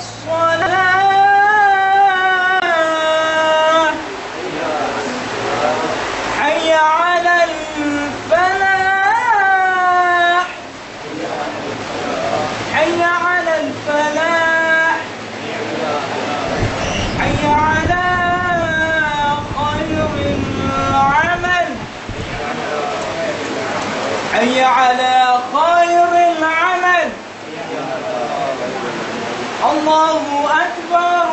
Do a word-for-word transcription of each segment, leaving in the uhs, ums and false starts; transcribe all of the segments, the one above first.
الصلاة حي على الفلاح حي على الفلاح حي على خير العمل حي على خير العمل. الله أكبر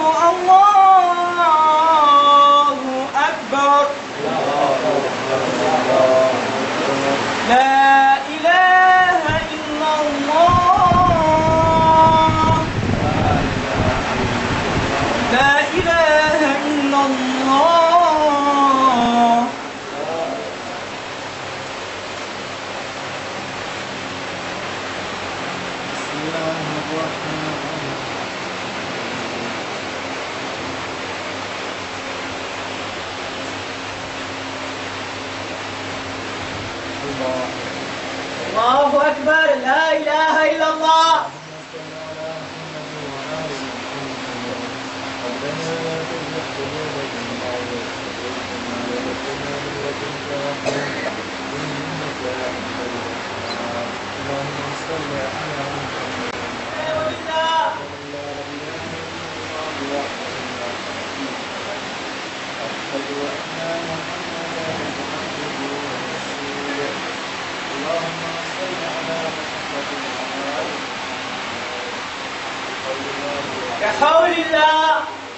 الله أكبر لا إله إلا الله لا إله إلا الله. بسم الله الرحمن الله أكبر لا إله إلا الله. يا حول الله.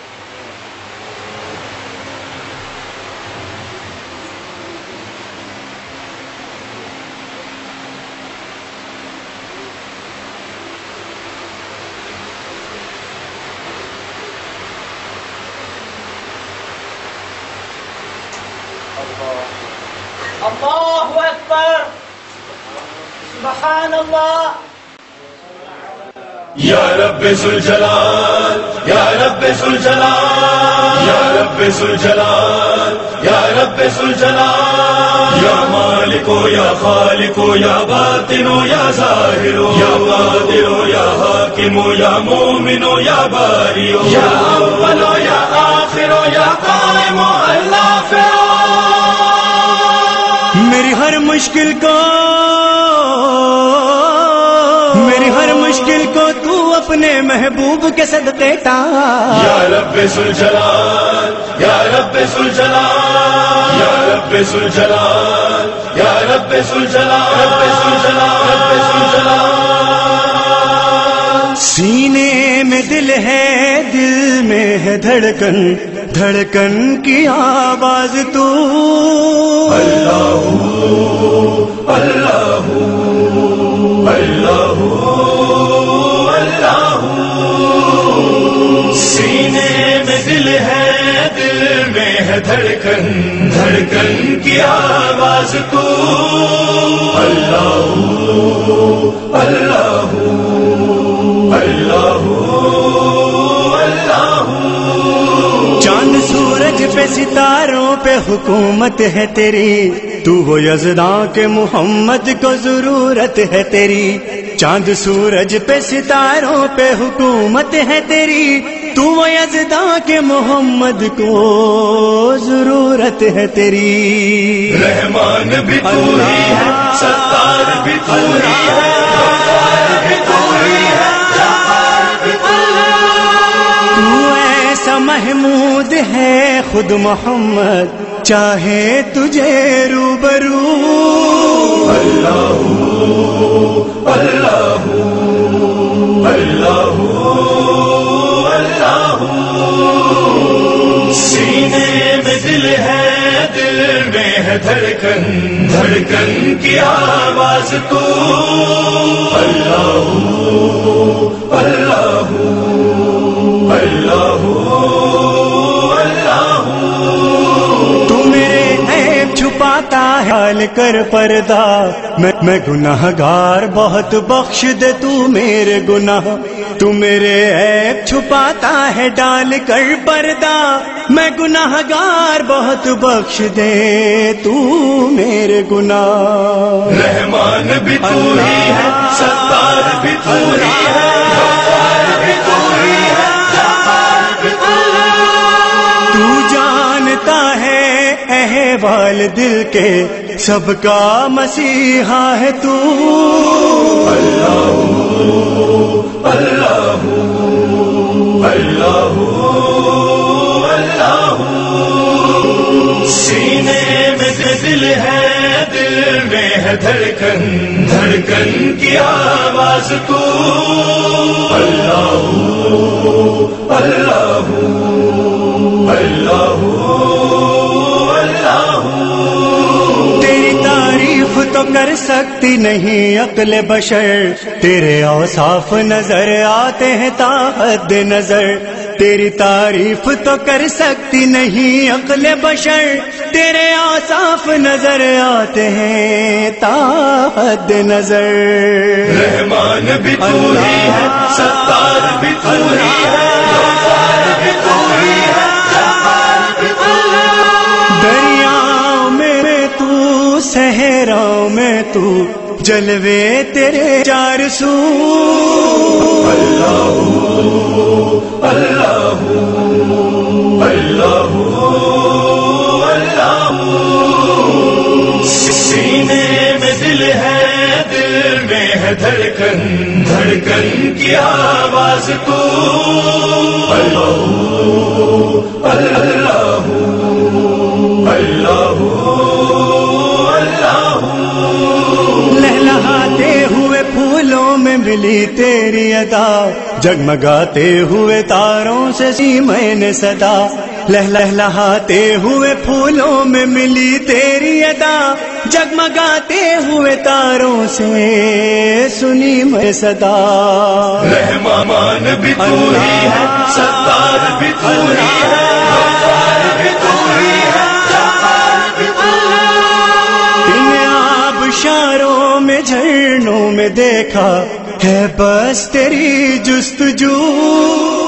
الله أكبر سبحان الله. یا رب ذوالجلال یا رب ذوالجلال یا رب ذوالجلال یا رب ذوالجلال یا مالک یا خالق یا باطن یا ظاہر یا قادر یا حاکم یا مومن یا باری یا اول یا آخر یا قائم اللہ فرا. میری ہر مشکل کو میری ہر مشکل کو تو اپنے محبوب کے صدقے ٹال. یا رب ذوالجلال یا رب ذوالجلال یا رب ذوالجلال یا رب ذوالجلال رب ذوالجلال رب ذوالجلال. سینے میں دل ہے دل میں ہے دھڑکن دھڑکن کی آواز تو اللہ اللہ اللہ اللہ. سینے میں دل ہے دل میں ہے دھڑکن دھڑکن کی آواز تو اللہ اللہ اللہ اللہ. چاند سورج پہ ستاروں پہ حکومت ہے تیری تو وہ یزداں کے محمد کو ضرورت ہے تیری. چاند سورج پہ ستاروں پہ حکومت ہے تیری تو وہ یزداں کے محمد کو ضرورت ہے تیری. رحمان بھی تو ہی ہے ستار بھی تو ہی ہے غفار بھی تو ہی ہے جبار بھی تو ہی ہے. تو ایسا محمود ہے خود محمد چاہے تجھے روبرو. اللہ اللہ اللہ اللہ. سینے میں دل ہے دل میں ہے دھڑکن دھڑکن کی آواز تو اللہ اللہ اللہ اللہ. تو میرے عیب چھپاتا ہے ڈال کر پردہ میں میں گناہ گار بہت بخش دے تو میرے گناہ. تو میرے عیب چھپاتا ہے ڈال کر پردہ میں گناہ گار بہت بخش دے تو میرے گناہ. رحمان بھی تو ہی ہے ستار بھی تو ہی ہے غفار بھی تو ہی ہے وال دل کے سب کا مسیحا ہے تو اللہ اللہ اللہ اللہ سینے میں دل ہے دل میں ہے دھڑکن دھڑکن کی آواز تو اللہ اللہ اللہ اللہ تیری تعریف تو کر سکتی نہیں عقل بشر تیرے اوصاف نظر آتے ہیں تا حد نظر تیری تعریف تو کر سکتی نہیں عقل بشر تیرے اوصاف نظر آتے ہیں تا حد نظر رحمان بھی تو ہی ہے ستار بھی تو ہی ہے غفار بھی تو ہی ہے جبار بھی تو ہی ہے دریاؤں میں تو صحراؤں میں تو جلوے تیرے چار سو اللہ اللہ اللہ اللہ سینے میں دل ہے دل میں ہے دھڑکن دھڑکن کی آواز تو اللہ اللہ اللہ اللہ لہلہاتے ہوئے پھولوں میں ملی تیری ادا جگمگاتے ہوئے تاروں سے سی میں نے صدا لہلہاتے ہوئے پھولوں میں ملی تیری ادا جگمگاتے ہوئے تاروں سے سنی میں صدا رحمان بھی تو ہی ہے ستار بھی تو ہی ہے غفار بھی تو ہی ہے جبار بھی تو ہی ہے ان آبشاروں میں جھرنوں میں دیکھا ہے بس تیری جستجو